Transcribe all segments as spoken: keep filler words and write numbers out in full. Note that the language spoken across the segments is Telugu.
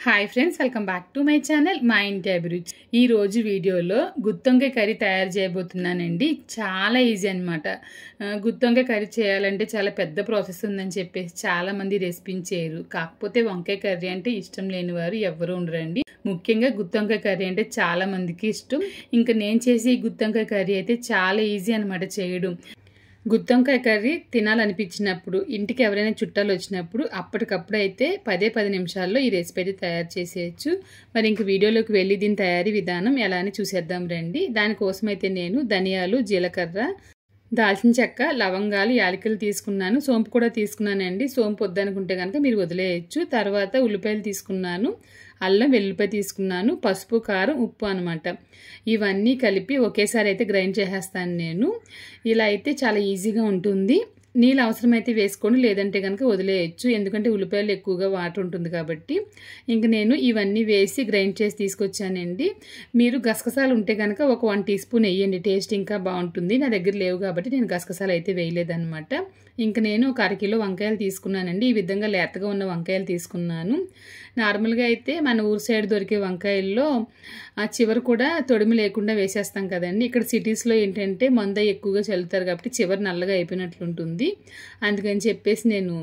Hi friends, welcome back to my channel మా ఇంటి అభిరుచి. ఈ రోజు వీడియోలో గుత్తొంకాయ కర్రీ తయారు చేయబోతున్నానండి. చాలా ఈజీ అనమాట. గుత్తొంకాయ కర్రీ చేయాలంటే చాలా పెద్ద ప్రాసెస్ ఉందని చెప్పేసి చాలా మంది రెసిపీని చేయరు. కాకపోతే వంకాయ కర్రీ అంటే ఇష్టం లేని వారు ఎవరు ఉండరండి. ముఖ్యంగా గుత్తొంకాయ కర్రీ అంటే చాలా మందికి ఇష్టం. ఇంకా నేను చేసే ఈ గుత్తొంకాయ కర్రీ అయితే చాలా ఈజీ అనమాట చేయడం. గుత్తొంకాయ కర్రీ తినాలనిపించినప్పుడు, ఇంటికి ఎవరైనా చుట్టాలు వచ్చినప్పుడు అప్పటికప్పుడు అయితే పదే పది నిమిషాల్లో ఈ రెసిపీ అయితే తయారు చేసేయచ్చు. మరి ఇంక వీడియోలోకి వెళ్ళి దీని తయారీ విధానం ఎలా అని చూసేద్దాం రండి. దానికోసం అయితే నేను ధనియాలు, జీలకర్ర, దాల్చిన చెక్క, లవంగాలు, యాలకులు తీసుకున్నాను. సోంపు కూడా తీసుకున్నానండి. సోంపు వద్దనుకుంటే కనుక మీరు వదిలేయచ్చు. తర్వాత ఉల్లిపాయలు తీసుకున్నాను, అల్లం వెల్లుల్లిపాయ తీసుకున్నాను, పసుపు, కారం, ఉప్పు అనమాట. ఇవన్నీ కలిపి ఒకేసారి అయితే గ్రైండ్ చేసేస్తాను నేను. ఇలా అయితే చాలా ఈజీగా ఉంటుంది. నీళ్ళు అవసరమైతే వేసుకోండి, లేదంటే కనుక వదిలేయచ్చు. ఎందుకంటే ఉల్లిపాయలు ఎక్కువగా వాటర్ ఉంటుంది కాబట్టి. ఇంక నేను ఇవన్నీ వేసి గ్రైండ్ చేసి తీసుకొచ్చానండి. మీరు గసగసాలు ఉంటే కనుక ఒక వన్ టీ స్పూన్ వేయండి, టేస్ట్ ఇంకా బాగుంటుంది. నా దగ్గర లేవు కాబట్టి నేను గసగసాలు అయితే వేయలేదన్నమాట. ఇంక నేను ఒక అరకిలో వంకాయలు తీసుకున్నానండి. ఈ విధంగా లేతగా ఉన్న వంకాయలు తీసుకున్నాను. నార్మల్గా అయితే మన ఊరు సైడ్ దొరికే వంకాయల్లో ఆ చివరి కూడా తొడిమి లేకుండా వేసేస్తాం కదండి. ఇక్కడ సిటీస్లో ఏంటంటే మంద ఎక్కువగా చల్లుతారు కాబట్టి చివరి నల్లగా అయిపోయినట్లుంటుంది. అందుకని చెప్పేసి నేను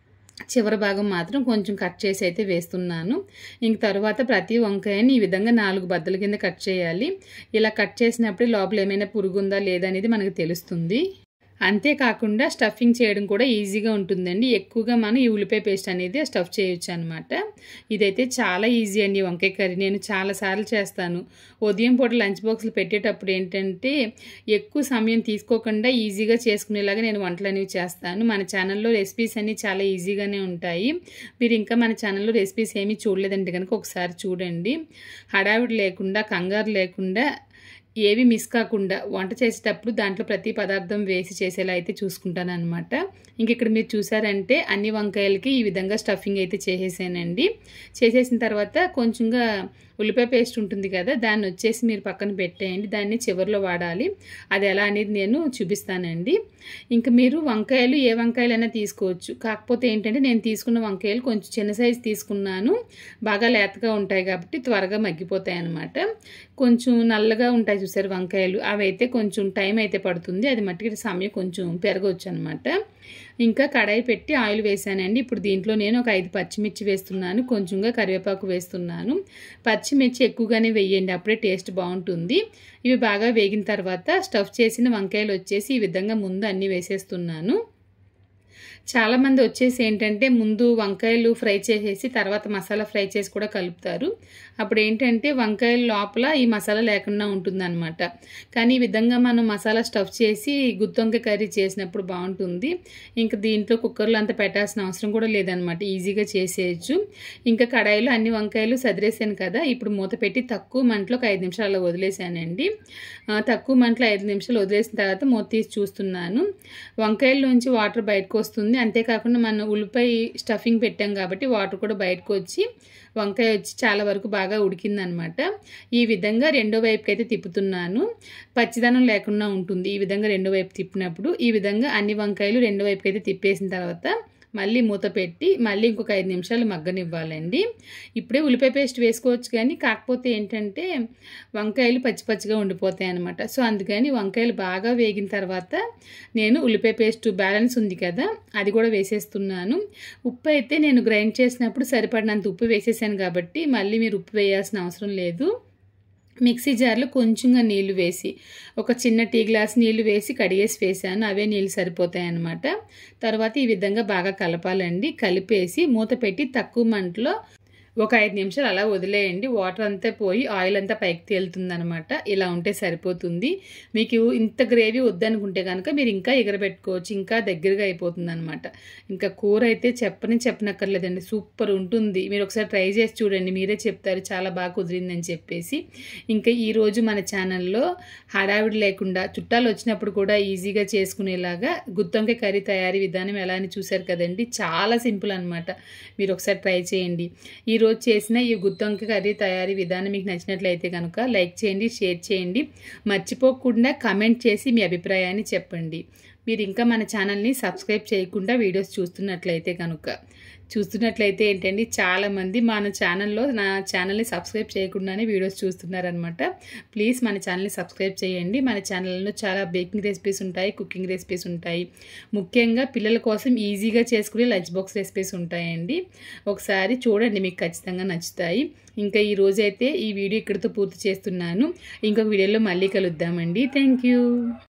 చివరి భాగం మాత్రం కొంచెం కట్ చేసి అయితే వేస్తున్నాను. ఇంక తర్వాత ప్రతి వంకాయని ఈ విధంగా నాలుగు బద్దల కింద కట్ చేయాలి. ఇలా కట్ చేసినప్పుడు లోపల ఏమైనా పురుగు ఉందా లేదా అనేది మనకు తెలుస్తుంది. అంతేకాకుండా స్టఫింగ్ చేయడం కూడా ఈజీగా ఉంటుందండి. ఎక్కువగా మనం ఈ ఉల్లిపాయ పేస్ట్ అనేది స్టఫ్ చేయొచ్చు అనమాట. ఇదైతే చాలా ఈజీ అండి వంకాయ కర్రీ. నేను చాలాసార్లు చేస్తాను. ఉదయం పూట లంచ్ బాక్స్లు పెట్టేటప్పుడు ఏంటంటే ఎక్కువ సమయం తీసుకోకుండా ఈజీగా చేసుకునేలాగా నేను వంటలు అనేవి చేస్తాను. మన ఛానల్లో రెసిపీస్ అన్నీ చాలా ఈజీగానే ఉంటాయి. మీరు ఇంకా మన ఛానల్లో రెసిపీస్ ఏమీ చూడలేదంటే కనుక ఒకసారి చూడండి. హడావిడి లేకుండా, కంగారు లేకుండా, ఏవి మిస్ కాకుండా వంట చేసేటప్పుడు దాంట్లో ప్రతి పదార్థం వేసి చేసేలా అయితే చూసుకుంటాను అనమాట. ఇంక ఇక్కడ మీరు చూసారంటే అన్ని వంకాయలకి ఈ విధంగా స్టఫింగ్ అయితే చేసేసానండి. చేసేసిన తర్వాత కొంచెంగా ఉల్లిపాయ పేస్ట్ ఉంటుంది కదా, దాన్ని వచ్చేసి మీరు పక్కన పెట్టేయండి. దాన్ని చివరిలో వాడాలి. అది ఎలా అనేది నేను చూపిస్తానండి. ఇంకా మీరు వంకాయలు ఏ వంకాయలైనా తీసుకోవచ్చు. కాకపోతే ఏంటంటే నేను తీసుకున్న వంకాయలు కొంచెం చిన్న సైజు తీసుకున్నాను. బాగా లేతగా ఉంటాయి కాబట్టి త్వరగా మగ్గిపోతాయి అన్నమాట. కొంచెం నల్లగా ఉంటాయి చూసారు వంకాయలు, అవి అయితే కొంచెం టైం అయితే పడుతుంది. అది మట్టికి సమయం కొంచెం పెరగవచ్చు అనమాట. ఇంకా కడాయి పెట్టి ఆయిల్ వేసానండి. ఇప్పుడు దీంట్లో నేను ఒక ఐదు పచ్చిమిర్చి వేస్తున్నాను, కొంచెంగా కరివేపాకు వేస్తున్నాను. పచ్చిమిర్చి ఎక్కువగానే వేయండి, అప్పుడే టేస్ట్ బాగుంటుంది. ఇవి బాగా వేగిన తర్వాత స్టఫ్ చేసిన వంకాయలు వచ్చేసి ఈ విధంగా ముందు అన్నీ వేసేస్తున్నాను. చాలామంది వచ్చేసి ఏంటంటే ముందు వంకాయలు ఫ్రై చేసేసి తర్వాత మసాలా ఫ్రై చేసి కూడా కలుపుతారు. అప్పుడు ఏంటంటే వంకాయల లోపల ఈ మసాలా లేకుండా ఉంటుందన్నమాట. కానీ ఈ విధంగా మనం మసాలా స్టఫ్ చేసి గుత్తొంకాయ కర్రీ చేసినప్పుడు బాగుంటుంది. ఇంకా దీంట్లో కుక్కర్లో అంత పెట్టాల్సిన అవసరం కూడా లేదనమాట, ఈజీగా చేసేయచ్చు. ఇంకా కడాయిలో అన్ని వంకాయలు సదిరేసాను కదా, ఇప్పుడు మూత పెట్టి తక్కువ మంటలో ఒక ఐదు నిమిషాలు అలా వదిలేసానండి. తక్కువ మంటలో ఐదు నిమిషాలు వదిలేసిన తర్వాత మూత తీసి చూస్తున్నాను. వంకాయల్లోంచి వాటర్ బయటకు వస్తుంది. అంతేకాకుండా మనం ఉల్లిపాయ స్టఫింగ్ పెట్టాం కాబట్టి వాటర్ కూడా బయటకు వచ్చి వంకాయ వచ్చి చాలా వరకు బాగా ఉడికిందనమాట. ఈ విధంగా రెండో వైపుకి అయితే తిప్పుతున్నాను. పచ్చిదనం లేకుండా ఉంటుంది ఈ విధంగా రెండో వైపు తిప్పినప్పుడు. ఈ విధంగా అన్ని వంకాయలు రెండో వైపుకి అయితే తిప్పేసిన తర్వాత మళ్ళీ మూత పెట్టి మళ్ళీ ఇంకొక ఐదు నిమిషాలు మగ్గనివ్వాలండి. ఇప్పుడే ఉల్లిపాయ పేస్ట్ వేసుకోవచ్చు, కానీ కాకపోతే ఏంటంటే వంకాయలు పచ్చి పచ్చిగా ఉండిపోతాయి అనమాట. సో అందుకని వంకాయలు బాగా వేగిన తర్వాత నేను ఉల్లిపాయ పేస్ట్ బ్యాలెన్స్ ఉంది కదా, అది కూడా వేసేస్తున్నాను. ఉప్పు అయితే నేను గ్రైండ్ చేసినప్పుడు సరిపడినంత ఉప్పు వేసేసాను కాబట్టి మళ్ళీ మీరు ఉప్పు వేయాల్సిన అవసరం లేదు. మిక్సీ జార్లో కొంచెంగా నీళ్లు వేసి, ఒక చిన్న టీ గ్లాస్ నీళ్లు వేసి కడిగేసి వేసాను. అవే నీళ్ళు సరిపోతాయి అన్నమాట. తర్వాత ఈ విధంగా బాగా కలపాలండి. కలిపేసి మూత పెట్టి తక్కువ మంటలో ఒక ఐదు నిమిషాలు అలా వదిలేయండి. వాటర్ అంతా పోయి ఆయిల్ అంతా పైకి తేలుతుంది అనమాట. ఇలా ఉంటే సరిపోతుంది. మీకు ఇంత గ్రేవీ వద్దనుకుంటే కనుక మీరు ఇంకా ఎగరబెట్టుకోవచ్చు, ఇంకా దగ్గరగా అయిపోతుంది అనమాట. ఇంకా కూర అయితే చెప్పని చెప్పనక్కర్లేదండి, సూపర్ ఉంటుంది. మీరు ఒకసారి ట్రై చేసి చూడండి, మీరే చెప్తారు చాలా బాగా కుదిరిందని చెప్పేసి. ఇంకా ఈరోజు మన ఛానల్లో హడావిడి లేకుండా చుట్టాలు వచ్చినప్పుడు కూడా ఈజీగా చేసుకునేలాగా గుత్తొంకాయ కర్రీ తయారీ విధానం ఎలా అని చూశారు కదండి. చాలా సింపుల్ అనమాట. మీరు ఒకసారి ట్రై చేయండి. ఈరోజు రోజు చేసిన ఈ గుత్తొంకాయ కర్రీ తయారీ విధానం మీకు నచ్చినట్లయితే కనుక లైక్ చేయండి, షేర్ చేయండి. మర్చిపోకుండా కామెంట్ చేసి మీ అభిప్రాయాన్ని చెప్పండి. మీరు ఇంకా మన ఛానల్ని సబ్స్క్రైబ్ చేయకుండా వీడియోస్ చూస్తున్నట్లయితే కనుక చూస్తున్నట్లయితే ఏంటండి చాలామంది మన ఛానల్లో నా ఛానల్ని సబ్స్క్రైబ్ చేయకుండానే వీడియోస్ చూస్తున్నారనమాట. ప్లీజ్ మన ఛానల్ని సబ్స్క్రైబ్ చేయండి. మన ఛానల్లో చాలా బేకింగ్ రెసిపీస్ ఉంటాయి, కుకింగ్ రెసిపీస్ ఉంటాయి. ముఖ్యంగా పిల్లల కోసం ఈజీగా చేసుకునే లంచ్ బాక్స్ రెసిపీస్ ఉంటాయండి. ఒకసారి చూడండి, మీకు ఖచ్చితంగా నచ్చుతాయి. ఇంకా ఈ రోజైతే ఈ వీడియో ఇక్కడితో పూర్తి చేస్తున్నాను. ఇంకొక వీడియోలో మళ్ళీ కలుద్దామండి. Thank you.